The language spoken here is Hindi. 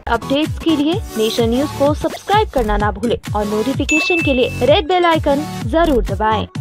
अपडेट्स के लिए नेशन न्यूज को सब्सक्राइब करना ना भूलें और नोटिफिकेशन के लिए रेड बेल आइकन जरूर दबाएं।